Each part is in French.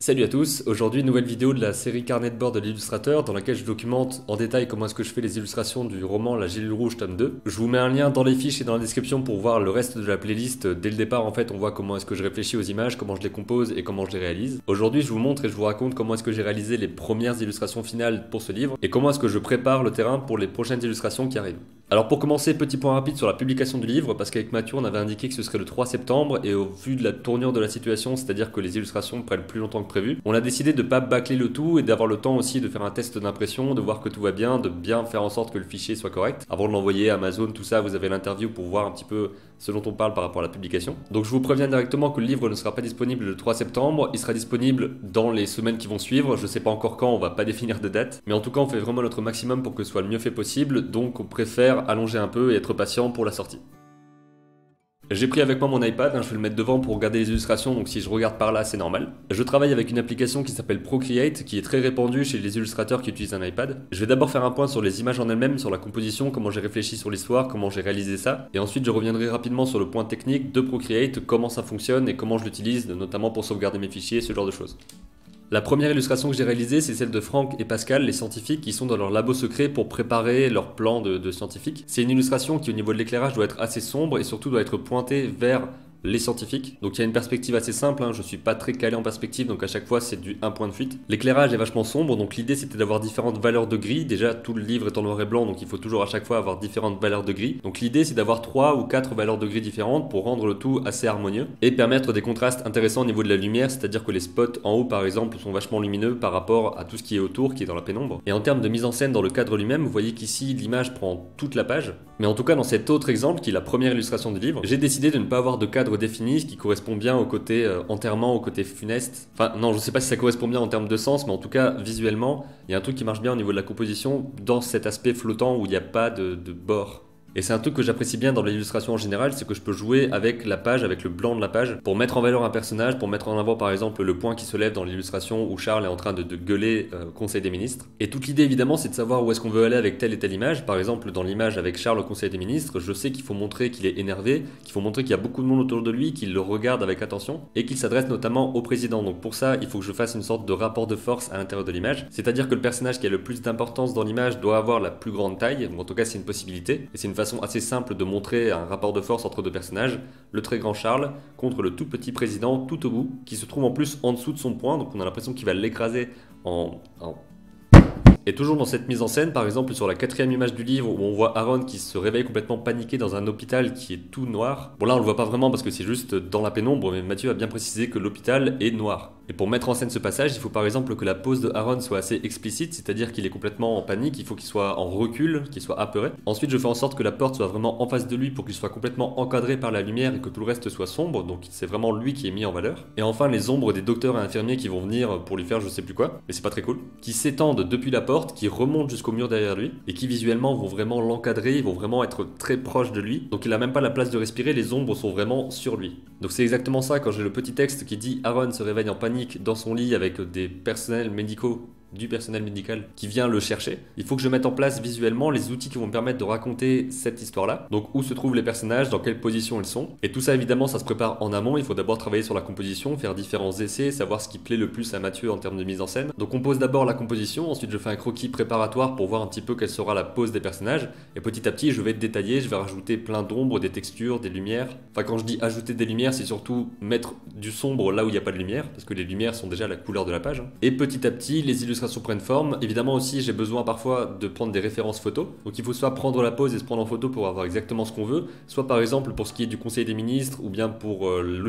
Salut à tous, aujourd'hui nouvelle vidéo de la série Carnet de bord de l'illustrateur dans laquelle je documente en détail comment est-ce que je fais les illustrations du roman La Gélule Rouge tome 2. Je vous mets un lien dans les fiches et dans la description pour voir le reste de la playlist. Dès le départ en fait on voit comment est-ce que je réfléchis aux images, comment je les compose et comment je les réalise. Aujourd'hui je vous montre et je vous raconte comment est-ce que j'ai réalisé les premières illustrations finales pour ce livre et comment est-ce que je prépare le terrain pour les prochaines illustrations qui arrivent. Alors pour commencer, petit point rapide sur la publication du livre, parce qu'avec Mathieu on avait indiqué que ce serait le 3 septembre et au vu de la tournure de la situation, c'est-à-dire que les illustrations prennent plus longtemps que prévu, on a décidé de ne pas bâcler le tout et d'avoir le temps aussi de faire un test d'impression, de voir que tout va bien, de bien faire en sorte que le fichier soit correct. Avant de l'envoyer à Amazon, tout ça, vous avez l'interview pour voir un petit peu ce dont on parle par rapport à la publication. Donc je vous préviens directement que le livre ne sera pas disponible le 3 septembre, il sera disponible dans les semaines qui vont suivre, je sais pas encore quand, on va pas définir de date, mais en tout cas on fait vraiment notre maximum pour que ce soit le mieux fait possible, donc on préfère allonger un peu et être patient pour la sortie. J'ai pris avec moi mon iPad, je vais le mettre devant pour regarder les illustrations, donc si je regarde par là, c'est normal. Je travaille avec une application qui s'appelle Procreate, qui est très répandue chez les illustrateurs qui utilisent un iPad. Je vais d'abord faire un point sur les images en elles-mêmes, sur la composition, comment j'ai réfléchi sur l'histoire, comment j'ai réalisé ça, et ensuite je reviendrai rapidement sur le point technique de Procreate, comment ça fonctionne et comment je l'utilise, notamment pour sauvegarder mes fichiers, ce genre de choses. La première illustration que j'ai réalisée, c'est celle de Franck et Pascal, les scientifiques qui sont dans leur labo secret pour préparer leur plan de scientifiques. C'est une illustration qui au niveau de l'éclairage doit être assez sombre et surtout doit être pointée vers les scientifiques. Donc il y a une perspective assez simple, je suis pas très calé en perspective, donc à chaque fois c'est du un point de fuite. L'éclairage est vachement sombre, donc l'idée c'était d'avoir différentes valeurs de gris. Déjà tout le livre est en noir et blanc, donc il faut toujours à chaque fois avoir différentes valeurs de gris. Donc l'idée c'est d'avoir 3 ou 4 valeurs de gris différentes pour rendre le tout assez harmonieux et permettre des contrastes intéressants au niveau de la lumière, c'est-à-dire que les spots en haut par exemple sont vachement lumineux par rapport à tout ce qui est autour, qui est dans la pénombre. Et en termes de mise en scène dans le cadre lui-même, vous voyez qu'ici l'image prend toute la page. Mais en tout cas dans cet autre exemple, qui est la première illustration du livre, j'ai décidé de ne pas avoir de cadre défini, ce qui correspond bien au côté enterrement, au côté funeste. Enfin non, je sais pas si ça correspond bien en termes de sens, mais en tout cas visuellement, il y a un truc qui marche bien au niveau de la composition dans cet aspect flottant où il n'y a pas de bord. Et c'est un truc que j'apprécie bien dans l'illustration en général, c'est que je peux jouer avec la page, avec le blanc de la page, pour mettre en valeur un personnage, pour mettre en avant par exemple le point qui se lève dans l'illustration où Charles est en train de gueuler au Conseil des ministres. Et toute l'idée évidemment c'est de savoir où est-ce qu'on veut aller avec telle et telle image. Par exemple dans l'image avec Charles au Conseil des ministres, je sais qu'il faut montrer qu'il est énervé, qu'il faut montrer qu'il y a beaucoup de monde autour de lui, qu'il le regarde avec attention, et qu'il s'adresse notamment au président. Donc pour ça, il faut que je fasse une sorte de rapport de force à l'intérieur de l'image, c'est-à-dire que le personnage qui a le plus d'importance dans l'image doit avoir la plus grande taille, ou en tout cas c'est une possibilité, et c'est une façon assez simple de montrer un rapport de force entre deux personnages, le très grand Charles contre le tout petit président tout au bout, qui se trouve en plus en dessous de son poing, donc on a l'impression qu'il va l'écraser en... Et toujours dans cette mise en scène, par exemple sur la 4e image du livre où on voit Aaron qui se réveille complètement paniqué dans un hôpital qui est tout noir. Bon là on le voit pas vraiment parce que c'est juste dans la pénombre, mais Mathieu a bien précisé que l'hôpital est noir. Et pour mettre en scène ce passage, il faut par exemple que la pose de Aaron soit assez explicite, c'est-à-dire qu'il est complètement en panique, il faut qu'il soit en recul, qu'il soit apeuré. Ensuite je fais en sorte que la porte soit vraiment en face de lui pour qu'il soit complètement encadré par la lumière et que tout le reste soit sombre, donc c'est vraiment lui qui est mis en valeur. Et enfin les ombres des docteurs et infirmiers qui vont venir pour lui faire je sais plus quoi, mais c'est pas très cool, qui s'étendent depuis la porte, qui remontent jusqu'au mur derrière lui, et qui visuellement vont vraiment l'encadrer, ils vont vraiment être très proches de lui, donc il a même pas la place de respirer, les ombres sont vraiment sur lui. Donc c'est exactement ça quand j'ai le petit texte qui dit Aaron se réveille en panique dans son lit avec des personnels médicaux, du personnel médical qui vient le chercher. Il faut que je mette en place visuellement les outils qui vont me permettre de raconter cette histoire-là. Donc où se trouvent les personnages, dans quelle position ils sont. Et tout ça évidemment ça se prépare en amont, il faut d'abord travailler sur la composition, faire différents essais, savoir ce qui plaît le plus à Mathieu en termes de mise en scène. Donc on pose d'abord la composition, ensuite je fais un croquis préparatoire pour voir un petit peu quelle sera la pose des personnages. Et petit à petit je vais détailler, je vais rajouter plein d'ombres, des textures, des lumières. Enfin quand je dis ajouter des lumières, c'est surtout mettre du sombre là où il n'y a pas de lumière, parce que les lumières sont déjà la couleur de la page. Et petit à petit les illustrations prennent forme. Évidemment aussi j'ai besoin parfois de prendre des références photos, donc il faut soit prendre la pose et se prendre en photo pour avoir exactement ce qu'on veut, soit par exemple pour ce qui est du conseil des ministres ou bien pour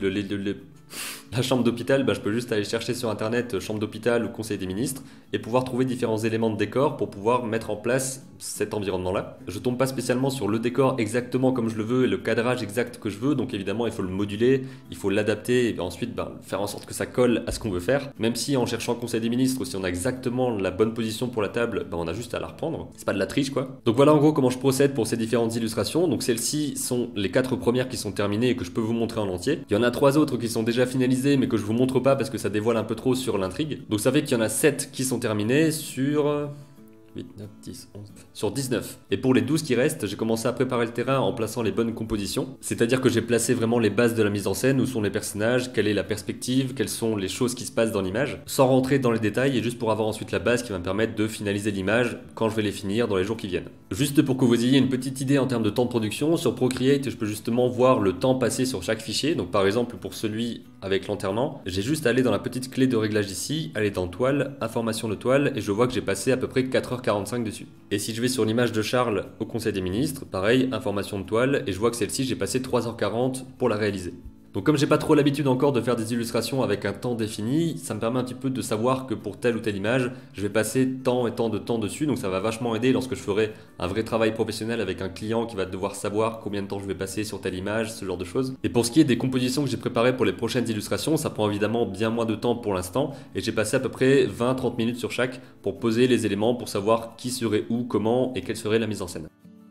la chambre d'hôpital, je peux juste aller chercher sur internet chambre d'hôpital ou conseil des ministres et pouvoir trouver différents éléments de décor pour pouvoir mettre en place cet environnement là. Je tombe pas spécialement sur le décor exactement comme je le veux et le cadrage exact que je veux, donc évidemment il faut le moduler, il faut l'adapter et ensuite faire en sorte que ça colle à ce qu'on veut faire, même si en cherchant conseil des ministres, si on a exactement la bonne position pour la table, on a juste à la reprendre, c'est pas de la triche quoi. Donc voilà en gros comment je procède pour ces différentes illustrations. Donc celles-ci sont les 4 premières qui sont terminées et que je peux vous montrer en entier. Il y en a 3 autres qui sont déjà finalisées mais que je vous montre pas parce que ça dévoile un peu trop sur l'intrigue. Donc ça fait qu'il y en a 7 qui sont terminées sur 8, 9, 10, 11... Sur 19. Et pour les 12 qui restent, j'ai commencé à préparer le terrain en plaçant les bonnes compositions. C'est-à-dire que j'ai placé vraiment les bases de la mise en scène, où sont les personnages, quelle est la perspective, quelles sont les choses qui se passent dans l'image, sans rentrer dans les détails et juste pour avoir ensuite la base qui va me permettre de finaliser l'image quand je vais les finir dans les jours qui viennent. Juste pour que vous ayez une petite idée en termes de temps de production, sur Procreate, je peux justement voir le temps passé sur chaque fichier. Donc par exemple, pour celui avec l'enterrement, j'ai juste à aller dans la petite clé de réglage ici, aller dans toile, information de toile, et je vois que j'ai passé à peu près 4h45 dessus. Et si je vais sur l'image de Charles au Conseil des ministres, pareil, information de toile, et je vois que celle-ci, j'ai passé 3h40 pour la réaliser. Donc comme j'ai pas trop l'habitude encore de faire des illustrations avec un temps défini, ça me permet un petit peu de savoir que pour telle ou telle image, je vais passer tant et tant de temps dessus, donc ça va vachement aider lorsque je ferai un vrai travail professionnel avec un client qui va devoir savoir combien de temps je vais passer sur telle image, ce genre de choses. Et pour ce qui est des compositions que j'ai préparées pour les prochaines illustrations, ça prend évidemment bien moins de temps pour l'instant, et j'ai passé à peu près 20-30 minutes sur chaque pour poser les éléments, pour savoir qui serait où, comment et quelle serait la mise en scène.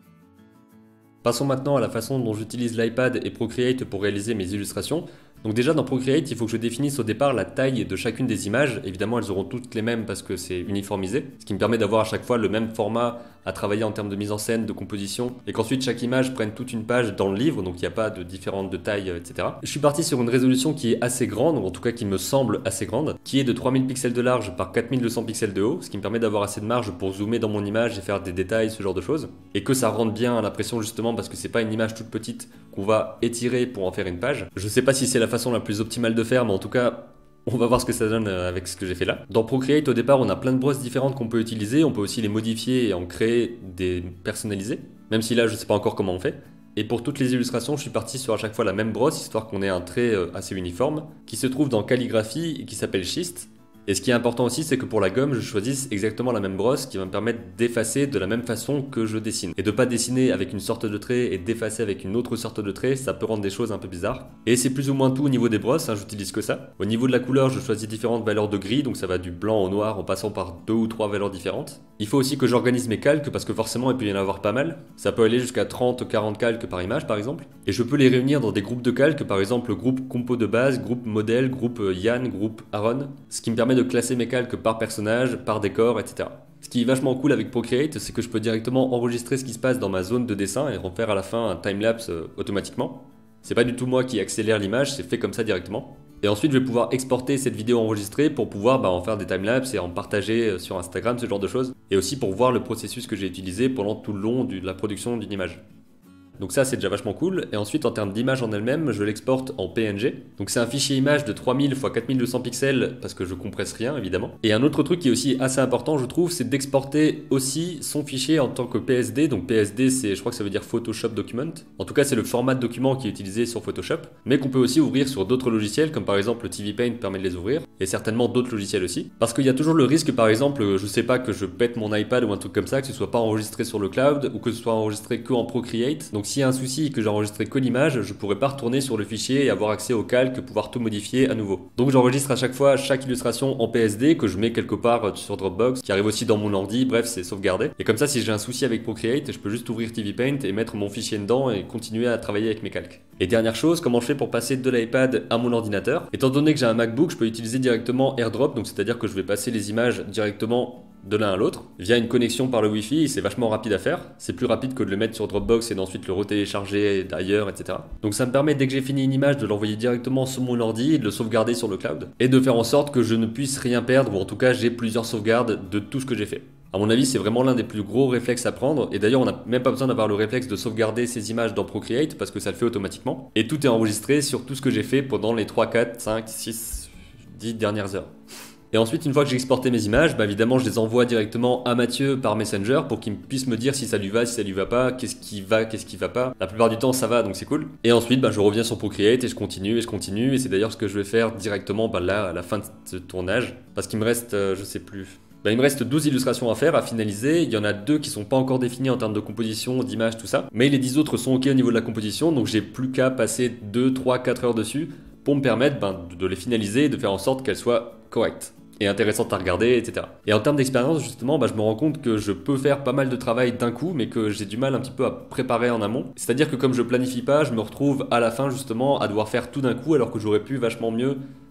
Passons maintenant à la façon dont j'utilise l'iPad et Procreate pour réaliser mes illustrations. Donc déjà dans Procreate, il faut que je définisse au départ la taille de chacune des images. Évidemment, elles auront toutes les mêmes parce que c'est uniformisé, ce qui me permet d'avoir à chaque fois le même format à travailler en termes de mise en scène, de composition, et qu'ensuite chaque image prenne toute une page dans le livre, donc il n'y a pas de différentes de taille, etc. Je suis parti sur une résolution qui est assez grande, ou en tout cas qui me semble assez grande, qui est de 3000 pixels de large par 4200 pixels de haut, ce qui me permet d'avoir assez de marge pour zoomer dans mon image et faire des détails, ce genre de choses, et que ça rende bien à l'impression justement parce que c'est pas une image toute petite qu'on va étirer pour en faire une page. Je sais pas si c'est la façon la plus optimale de faire, mais en tout cas, on va voir ce que ça donne avec ce que j'ai fait là. Dans Procreate, au départ, on a plein de brosses différentes qu'on peut utiliser. On peut aussi les modifier et en créer des personnalisés. Même si là, je sais pas encore comment on fait. Et pour toutes les illustrations, je suis parti sur à chaque fois la même brosse, histoire qu'on ait un trait assez uniforme, qui se trouve dans Calligraphie et qui s'appelle Schist. Et ce qui est important aussi, c'est que pour la gomme, je choisisse exactement la même brosse qui va me permettre d'effacer de la même façon que je dessine. Et de pas dessiner avec une sorte de trait et d'effacer avec une autre sorte de trait, ça peut rendre des choses un peu bizarres. Et c'est plus ou moins tout au niveau des brosses, j'utilise que ça. Au niveau de la couleur, je choisis différentes valeurs de gris, donc ça va du blanc au noir en passant par 2 ou 3 valeurs différentes. Il faut aussi que j'organise mes calques parce que forcément il peut y en avoir pas mal. Ça peut aller jusqu'à 30-40 calques par image par exemple. Et je peux les réunir dans des groupes de calques, par exemple groupe compo de base, groupe modèle, groupe Yann, groupe Aaron. Ce qui me permet de classer mes calques par personnage, par décor, etc. Ce qui est vachement cool avec Procreate, c'est que je peux directement enregistrer ce qui se passe dans ma zone de dessin et refaire à la fin un timelapse automatiquement. C'est pas du tout moi qui accélère l'image, c'est fait comme ça directement. Et ensuite, je vais pouvoir exporter cette vidéo enregistrée pour pouvoir en faire des timelapses et en partager sur Instagram, ce genre de choses. Et aussi pour voir le processus que j'ai utilisé pendant tout le long de la production d'une image. Donc ça c'est déjà vachement cool, et ensuite en termes d'image en elle-même, je l'exporte en PNG. Donc c'est un fichier image de 3000 x 4200 pixels, parce que je compresse rien évidemment. Et un autre truc qui est aussi assez important je trouve, c'est d'exporter aussi son fichier en tant que PSD. Donc PSD c'est, je crois que ça veut dire Photoshop Document. En tout cas c'est le format de document qui est utilisé sur Photoshop, mais qu'on peut aussi ouvrir sur d'autres logiciels, comme par exemple le TV Paint permet de les ouvrir, et certainement d'autres logiciels aussi. Parce qu'il y a toujours le risque par exemple, je sais pas, que je pète mon iPad ou un truc comme ça, que ce soit pas enregistré sur le cloud, ou que ce soit enregistré que en Procreate. Donc s'il y a un souci et que j'ai enregistré que l'image, je pourrais pas retourner sur le fichier et avoir accès au calque, pouvoir tout modifier à nouveau. Donc j'enregistre à chaque fois chaque illustration en PSD que je mets quelque part sur Dropbox, qui arrive aussi dans mon ordi, bref c'est sauvegardé. Et comme ça si j'ai un souci avec Procreate, je peux juste ouvrir TV Paint et mettre mon fichier dedans et continuer à travailler avec mes calques. Et dernière chose, comment je fais pour passer de l'iPad à mon ordinateur? Étant donné que j'ai un MacBook, je peux utiliser directement AirDrop, donc c'est-à-dire que je vais passer les images directement de l'un à l'autre via une connexion par le Wi-Fi. C'est vachement rapide à faire, c'est plus rapide que de le mettre sur Dropbox et d'ensuite le retélécharger d'ailleurs, etc. Donc ça me permet dès que j'ai fini une image de l'envoyer directement sur mon ordi et de le sauvegarder sur le cloud et de faire en sorte que je ne puisse rien perdre, ou en tout cas j'ai plusieurs sauvegardes de tout ce que j'ai fait. À mon avis, c'est vraiment l'un des plus gros réflexes à prendre, et d'ailleurs on n'a même pas besoin d'avoir le réflexe de sauvegarder ces images dans Procreate parce que ça le fait automatiquement, et tout est enregistré sur tout ce que j'ai fait pendant les 3, 4, 5, 6, 10 dernières heures. Et ensuite, une fois que j'ai exporté mes images, évidemment je les envoie directement à Mathieu par Messenger pour qu'il puisse me dire si ça lui va, si ça lui va pas, qu'est-ce qui va pas. La plupart du temps ça va, donc c'est cool. Et ensuite je reviens sur Procreate et je continue, et c'est d'ailleurs ce que je vais faire directement là à la fin de ce tournage, parce qu'il me reste, je sais plus... il me reste 12 illustrations à faire, à finaliser. Il y en a 2 qui sont pas encore définies en termes de composition, d'image, tout ça. Mais les 10 autres sont ok au niveau de la composition, donc j'ai plus qu'à passer 2, 3, 4 heures dessus pour me permettre de les finaliser et de faire en sorte qu'elles soient correctes et intéressantes à regarder, etc. Et en termes d'expérience, justement, je me rends compte que je peux faire pas mal de travail d'un coup, mais que j'ai du mal un petit peu à préparer en amont. C'est-à-dire que comme je planifie pas, je me retrouve à la fin, justement, à devoir faire tout d'un coup, alors que j'aurais pu vachement mieux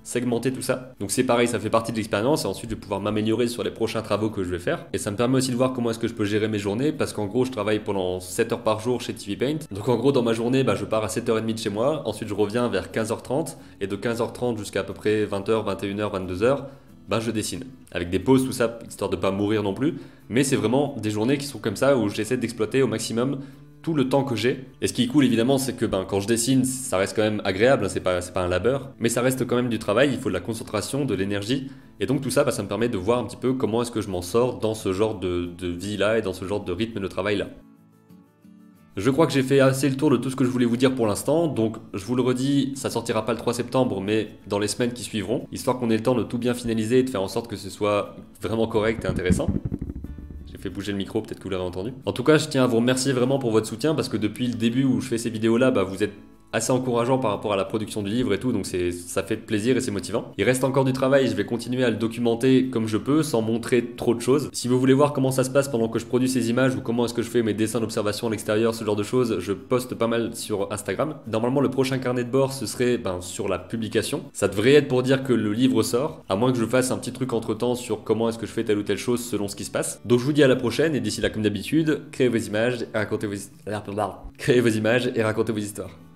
segmenter tout ça. Donc c'est pareil, ça fait partie de l'expérience et ensuite je vais pouvoir m'améliorer sur les prochains travaux que je vais faire. Et ça me permet aussi de voir comment est-ce que je peux gérer mes journées parce qu'en gros je travaille pendant 7 heures par jour chez TV Paint. Donc en gros dans ma journée je pars à 7h30 de chez moi, ensuite je reviens vers 15h30 et de 15h30 jusqu'à à peu près 20h, 21h, 22h, je dessine. Avec des pauses tout ça histoire de pas mourir non plus. Mais c'est vraiment des journées qui sont comme ça où j'essaie d'exploiter au maximum tout le temps que j'ai. Et ce qui est cool évidemment c'est que quand je dessine ça reste quand même agréable, c'est pas un labeur, mais ça reste quand même du travail, il faut de la concentration, de l'énergie, et donc tout ça ça me permet de voir un petit peu comment est-ce que je m'en sors dans ce genre de vie là et dans ce genre de rythme de travail là. Je crois que j'ai fait assez le tour de tout ce que je voulais vous dire pour l'instant, donc je vous le redis, ça sortira pas le 3 septembre mais dans les semaines qui suivront, histoire qu'on ait le temps de tout bien finaliser et de faire en sorte que ce soit vraiment correct et intéressant. J'ai fait bouger le micro, peut-être que vous l'avez entendu. En tout cas, je tiens à vous remercier vraiment pour votre soutien parce que depuis le début où je fais ces vidéos-là, vous êtes assez encourageant par rapport à la production du livre et tout, donc ça fait plaisir et c'est motivant. Il reste encore du travail, je vais continuer à le documenter comme je peux, sans montrer trop de choses. Si vous voulez voir comment ça se passe pendant que je produis ces images ou comment est-ce que je fais mes dessins d'observation à l'extérieur, ce genre de choses, je poste pas mal sur Instagram. Normalement, le prochain carnet de bord, ce serait sur la publication. Ça devrait être pour dire que le livre sort, à moins que je fasse un petit truc entre-temps sur comment est-ce que je fais telle ou telle chose selon ce qui se passe. Donc je vous dis à la prochaine, et d'ici là, comme d'habitude, créez vos images et racontez vos histoires.